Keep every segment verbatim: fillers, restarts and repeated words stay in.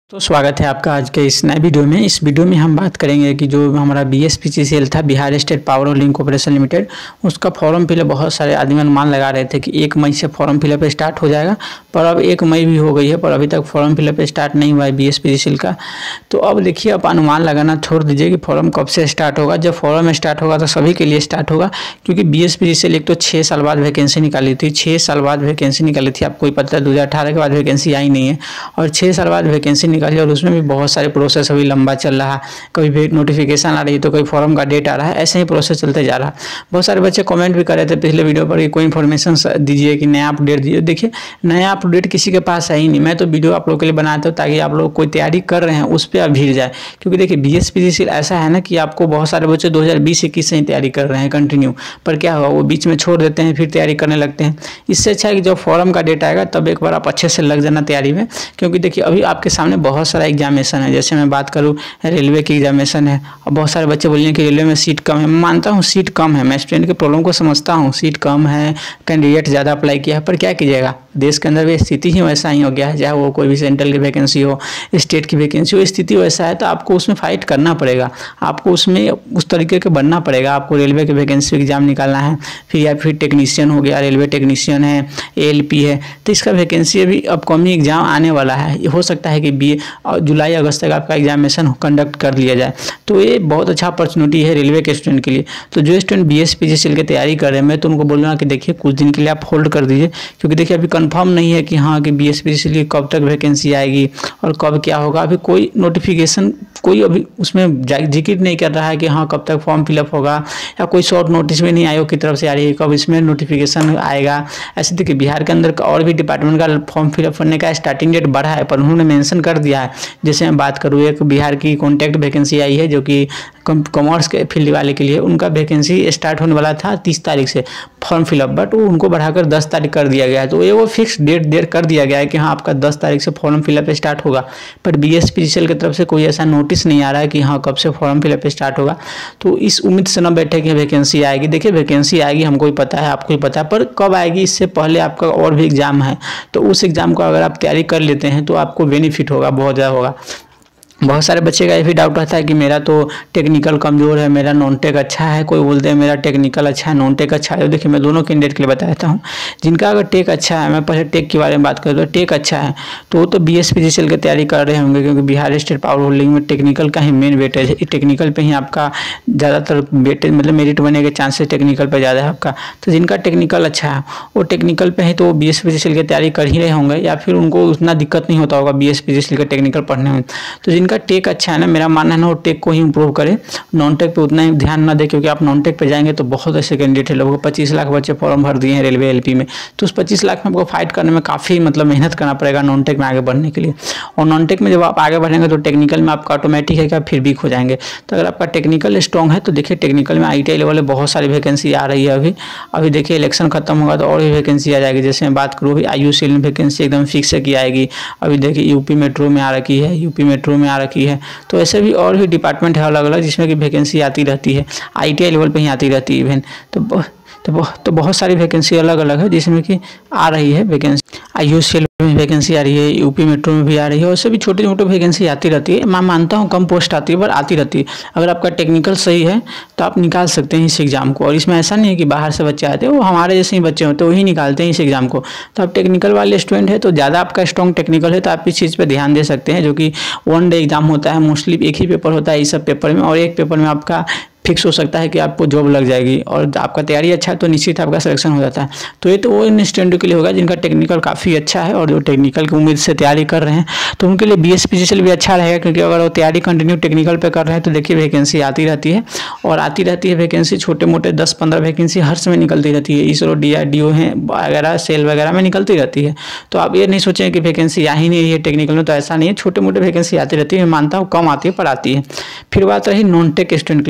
तो स्वागत है आपका आज के इस नए वीडियो में। इस वीडियो में हम बात करेंगे कि जो हमारा B S P C C L था, Bihar state power holding corporation limited, उसका फॉर्म फिलअप बहुत सारे आदमी अनुमान लगा रहे थे कि एक मई से फॉर्म फिलअप स्टार्ट हो जाएगा, पर अब एक मई भी हो गई है पर अभी तक फॉर्म फिलअप स्टार्ट नहीं हुआ है B S P C C L का। तो अब देखिए, आप अनुमान लगाना छोड़ दीजिए कि फॉर्म कब से स्टार्ट होगा। जब फॉर्म स्टार्ट होगा तो सभी के लिए स्टार्ट होगा, क्योंकि B S P C C L एक तो छः साल बाद वैकेंसी निकाली थी, छः साल बाद वैकेंसी निकाली थी। आपको पता है दो हज़ार अठारह के बाद वैकेंसी आई नहीं है, और छः साल बाद वैकेंसी निकाली, और उसमें भी बहुत सारे प्रोसेस अभी लंबा चल रहा है। कभी भी नोटिफिकेशन आ रही है तो कोई फॉर्म का डेट आ रहा है, ऐसे ही प्रोसेस चलते जा रहा है। बहुत सारे बच्चे कमेंट भी कर रहे थे पिछले वीडियो पर कि कोई इन्फॉर्मेशन दीजिए कि नया अपडेट दीजिए। देखिए, नया अपडेट किसी के पास है ही नहीं। मैं तो वीडियो आप लोगों के लिए बनाता हूँ ताकि आप लोग कोई तैयारी कर रहे हैं उस पर आप भीड़ जाए, क्योंकि देखिए B S P C C L ऐसा है ना कि आपको बहुत सारे बच्चे दो हज़ार बीस इक्कीस से ही तैयारी कर रहे हैं कंटिन्यू, पर क्या होगा वो बीच में छोड़ देते हैं, फिर तैयारी करने लगते हैं। इससे अच्छा है कि जब फॉर्म का डेट आएगा तब एक बार आप अच्छे से लग जाना तैयारी में, क्योंकि देखिए अभी आपके सामने बहुत सारा एग्जामिनेशन है। जैसे मैं बात करूँ, रेलवे की एग्जामिनेशन है, और बहुत सारे बच्चे बोलिए कि रेलवे में सीट कम है। मैं मानता हूँ सीट कम है, मैं स्टूडेंट के प्रॉब्लम को समझता हूँ, सीट कम है, कैंडिडेट ज़्यादा अप्लाई किया है, पर क्या कीजिएगा, देश के अंदर भी स्थिति ही वैसा ही हो गया है। चाहे वो कोई भी सेंट्रल की वैकेंसी हो, स्टेट की वैकेंसी हो, स्थिति वैसा है, तो आपको उसमें फाइट करना पड़ेगा, आपको उसमें उस तरीके के बनना पड़ेगा। आपको रेलवे के वैकेंसी एग्जाम निकालना है, फिर या फिर टेक्नीशियन हो गया, रेलवे टेक्नीशियन है, ए एल पी है, तो इसका वैकेंसी अभी अपकमिंग एग्जाम आने वाला है। हो सकता है कि बी जुलाई अगस्त तक आपका एग्जामिनेशन कंडक्ट कर लिया जाए, तो ये बहुत अच्छा अपॉर्चुनिटी है रेलवे के स्टूडेंट के लिए। तो जो student B S P C C L की तैयारी कर रहे हैं, मैं तो उनको बोलूँगा कि देखिए कुछ दिन के लिए आप होल्ड कर दीजिए, क्योंकि देखिए अभी कंफर्म नहीं है कि हाँ कि B S P C C L की कब तक वैकेंसी आएगी और कब क्या होगा। अभी कोई नोटिफिकेशन कोई अभी उसमें जिक्र नहीं कर रहा है कि हाँ कब तक फॉर्म फिलअप होगा, या कोई शॉर्ट नोटिस भी नहीं आयोग की तरफ से आ रही है कब इसमें नोटिफिकेशन आएगा। ऐसे देखिए बिहार के अंदर और भी डिपार्टमेंट का फॉर्म फिलअप करने का स्टार्टिंग डेट बढ़ा है, पर उन्होंने मेंशन कर दिया है। जैसे मैं बात करूँ, एक बिहार की कॉन्टैक्ट वैकेंसी आई है जो कि कॉमर्स के फील्ड वाले के लिए, उनका वैकेंसी स्टार्ट होने वाला था तीस तारीख से फॉर्म फिलअप, बट वो उनको बढ़ाकर दस तारीख कर दिया गया है। तो ये वो फिक्स डेट देर कर दिया गया है कि हाँ आपका दस तारीख से फॉर्म फिलअप स्टार्ट होगा, पर B S P C C L की तरफ से कोई ऐसा नोटिस नहीं आ रहा है कि हाँ कब से फॉर्म फिलअप स्टार्ट होगा। तो इस उम्मीद से न बैठे कि वैकेंसी आएगी। देखिए वैकेंसी आएगी, हमको ही पता है, आपको ही पता है, पर कब आएगी इससे पहले आपका और भी एग्जाम है, तो उस एग्जाम को अगर आप तैयारी कर लेते हैं तो आपको बेनिफिट होगा, बहुत ज़्यादा होगा। बहुत सारे बच्चे का ये भी डाउट रहता है कि मेरा तो टेक्निकल कमज़ोर है, मेरा नॉन टेक अच्छा है, कोई बोलते हैं मेरा टेक्निकल अच्छा है, नॉन टेक अच्छा है। तो देखिए मैं दोनों कैंडिडेट के लिए बता देता हूँ। जिनका अगर टेक अच्छा है, मैं पहले टेक के बारे में बात करूँ तो टेक अच्छा है तो वो तो B S P C C L की तैयारी कर रहे होंगे, क्योंकि बिहार स्टेट पावर होल्डिंग में टेक्निकल का ही मेन वेटेज है। टेक्निकल पे ही आपका ज़्यादातर वेटेज मतलब मेरिट बनने के चांसेस टेक्निकल पर ज़्यादा है आपका। तो जिनका टेक्निकल अच्छा है वो टेक्निकल पे ही तो B S P C C L की तैयारी कर ही रहे होंगे, या फिर उनको उतना दिक्कत नहीं होता होगा B S P C C L का टेक्निकल पढ़ने में। तो जिनका टेक अच्छा है ना, मेरा मानना है ना, वो टेक को ही इंप्रूव करे, नॉन टेक पे उतना ही ध्यान ना दे, क्योंकि आप नॉन टेक पे जाएंगे तो बहुत ऐसे कैंडिडेट है। लगभग पच्चीस लाख बच्चे फॉर्म भर दिए हैं रेलवे एल पी में, तो उस पच्चीस लाख में आपको फाइट करने में काफ़ी मतलब मेहनत करना पड़ेगा नॉन टेक में आगे बढ़ने के लिए। और नॉन टेक में जब आप आगे बढ़ेंगे तो टेक्निकल में आपका ऑटोमेटिक है कि आप फिर वीक हो जाएंगे। तो अगर आपका टेक्निकल स्ट्रॉन्ग है तो देखिए टेक्निकल में आई टी आई लेवल में बहुत सारी वैकेंसी आ रही है। अभी अभी देखिए इलेक्शन खत्म होगा तो और भी वैकेंसी आ जाएगी। जैसे मैं बात करूँ, अभी आई यू सी एल में वैकेंसी एकदम फिक्स है कि आएगी। अभी देखिए यूपी मेट्रो में आ रखी है, यूपी मेट्रो में आ रखी है। तो ऐसे भी और भी डिपार्टमेंट है अलग अलग जिसमें कि वैकेंसी आती रहती है, आई टी आई लेवल पे ही आती रहती है इवन। तो तो, तो बहुत सारी वैकेंसी अलग अलग है जिसमें कि आ रही है vacancy. I U C L में वैकेंसी आ रही है, यूपी मेट्रो में भी आ रही है, और उससे भी छोटी मोटी वैकेंसी आती रहती है। मैं मानता हूँ कम पोस्ट आती है पर आती रहती है। अगर आपका टेक्निकल सही है तो आप निकाल सकते हैं इस एग्ज़ाम को। और इसमें ऐसा नहीं है कि बाहर से बच्चे आते हैं, वो हमारे जैसे ही बच्चे होते हैं वही निकालते हैं इस एग्ज़ाम को। तो आप टेक्निकल वाले स्टूडेंट है तो ज़्यादा आपका स्ट्रॉन्ग टेक्निकल है तो आप इस चीज़ पर ध्यान दे सकते हैं, जो कि वन डे एग्जाम होता है, मोस्टली एक ही पेपर होता है इस सब पेपर में, और एक पेपर में आपका फिक्स हो सकता है कि आपको जॉब लग जाएगी। और आपका तैयारी अच्छा है तो निश्चित आपका सिलेक्शन हो जाता है। तो ये तो वो इन स्टूडेंटों के लिए होगा जिनका टेक्निकल काफ़ी अच्छा है और जो टेक्निकल की उम्मीद से तैयारी कर रहे हैं, तो उनके लिए B S P C C L भी अच्छा रहेगा, क्योंकि अगर वो तैयारी कंटिन्यू टेक्निकल पे कर रहे हैं तो देखिए वैकेंसी आती रहती है, और आती रहती है वैकेंसी, छोटे मोटे दस पंद्रह वैकेंसी हर समय निकलती रहती है। ISRO D R D O है वगैरह, सेल वगैरह में निकलती रहती है। तो आप ये नहीं सोचें कि वैकेंसी आ ही नहीं है टेक्निकल में, तो ऐसा नहीं है, छोटे मोटे वैकेंसी आती रहती है। मैं मानता हूँ कम आती है पर आती है। फिर बात रही नॉन टेक स्टूडेंट के लिए, देखें तो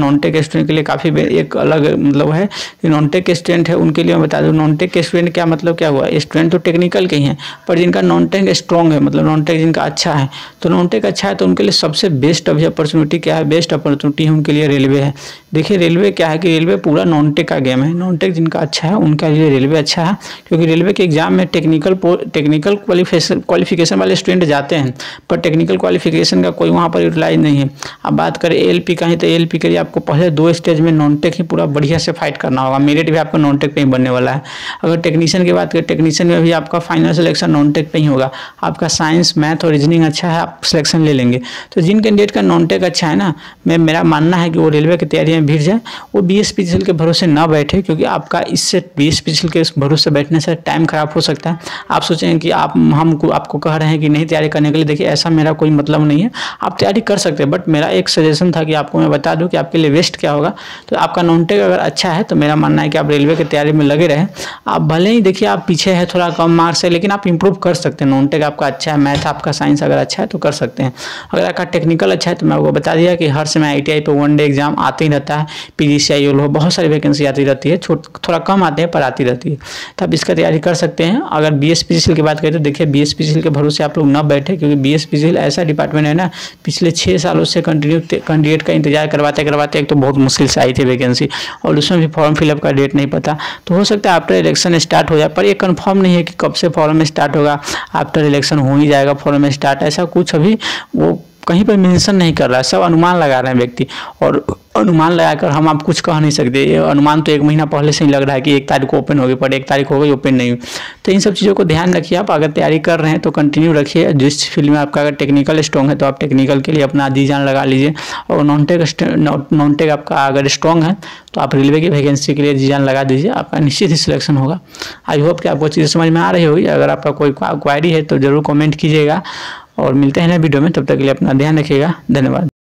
नॉन टेक स्टूडेंट के लिए काफ़ी एक अलग मतलब है कि नॉन टेक स्टूडेंट है उनके लिए मैं बता दूँ, नॉन टेक स्टूडेंट क्या मतलब क्या हुआ, स्टूडेंट तो टेक्निकल के ही हैं पर जिनका नॉन टेक स्ट्रॉन्ग है, मतलब नॉन टेक जिनका अच्छा है, तो नॉन टेक अच्छा है तो उनके लिए सबसे बेस्ट अभी अपॉर्चुनिटी क्या है, बेस्ट अपॉर्चुनिटी है उनके लिए रेलवे है। देखिए रेलवे क्या है कि रेलवे पूरा नॉन टेक का गेम है, नॉन टेक जिनका अच्छा है उनके लिए रेलवे अच्छा है, क्योंकि रेलवे के एग्जाम में टेक्निकल टेक्निकल क्वालिफिकेशन क्वालिफिकेशन वाले स्टूडेंट जाते हैं पर टेक्निकल क्वालिफिकेशन का कोई वहाँ पर यूटिलाइज नहीं है। अब बात करें एएलपी का ही, तो एएलपी के लिए आपको पहले दो स्टेज में नॉन टेक ही पूरा बढ़िया से फाइट करना होगा, मेरिट भी आपका नॉन टेक पे ही बनने वाला है। अगर टेक्नीशियन की बात करें, टेक्नीशियन में भी आपका फाइनल सिलेक्शन नॉन टेक पे ही होगा, आपका साइंस मैथ और रीजनिंग अच्छा है आप सिलेक्शन ले लेंगे। तो जिन कैंडिडेट का नॉन टेक अच्छा है ना, मैं मेरा मानना है कि वो रेलवे की तैयारी में भिड़ जाए, वो बीएसपीसीएल के भरोसे ना बैठे, क्योंकि आपका इससे बीएसपीसीएल के भरोसे बैठने से टाइम खराब हो सकता है। आप सोचेंगे कि आप हमको आपको कह रहे हैं कि नहीं तैयारी करने के लिए, देखिए ऐसा मेरा कोई मतलब नहीं है, आप तैयारी कर सकते हैं, बट मेरा एक सजेशन था कि आपको मैं बता दूं कि आपके लिए बेस्ट क्या होगा। तो आपका नॉन टेक अगर अच्छा है तो मेरा मानना है कि आप रेलवे की तैयारी में लगे रहें। आप भले ही देखिए आप पीछे है, थोड़ा कम मार्क्स है, लेकिन आप इंप्रूव कर सकते हैं। नॉन टेक आपका अच्छा है, मैथ आपका साइंस अगर अच्छा है तो कर सकते हैं। अगर आपका टेक्निकल अच्छा है तो मैं आपको बता दिया कि हर समय आईटीआई पे वन डे एग्जाम आते ही रहता है, पीजीसीआई हो बहुत सारी वैकेंसी आती रहती है, थोड़ा कम आते हैं पर आती रहती है, तो आप इसका तैयारी कर सकते हैं। अगर बीएसपीसीएल की बात करें तो देखिए बीएसपीसीएल के भरोसे आप लोग न बैठे, क्योंकि बीएसपीसीएल ऐसा डिपार्टमेंट है ना, पिछले छः सालों से कंटिन्यू कैंडिडेट का इंतजार करवाते करवाते एक तो बहुत मुश्किल से आई थी वैकेंसी, और उसमें भी फॉर्म फिलअप का डेट नहीं पता, तो हो सकता है आफ्टर इलेक्शन स्टार्ट हो जाए, पर ये कंफर्म नहीं है कि कब से फॉर्म स्टार्ट होगा। आफ्टर इलेक्शन हो ही जाएगा फॉर्म स्टार्ट, ऐसा कुछ अभी वो कहीं पर मेंशन नहीं कर रहा है, सब अनुमान लगा रहे हैं व्यक्ति, और अनुमान लगाकर हम आप कुछ कह नहीं सकते। ये अनुमान तो एक महीना पहले से ही लग रहा है कि एक तारीख को ओपन होगी, पर एक तारीख हो गई ओपन नहीं हुई। तो इन सब चीज़ों को ध्यान रखिए। आप अगर तैयारी कर रहे हैं तो कंटिन्यू रखिए। जिस फील्ड में आपका अगर टेक्निकल स्ट्रॉन्ग है तो आप टेक्निकल के लिए अपना जी जान लगा लीजिए, और नॉन टेक नॉन टेक आपका अगर स्ट्रॉन्ग है तो आप रेलवे की वैकेंसी के लिए जी जान लगा दीजिए, आपका निश्चित ही सिलेक्शन होगा। आई होप कि आपको चीज़ें समझ में आ रही होगी। अगर आपका कोई क्वारी है तो ज़रूर कमेंट कीजिएगा, और मिलते हैं नए वीडियो में, तब तक के लिए अपना ध्यान रखिएगा। धन्यवाद।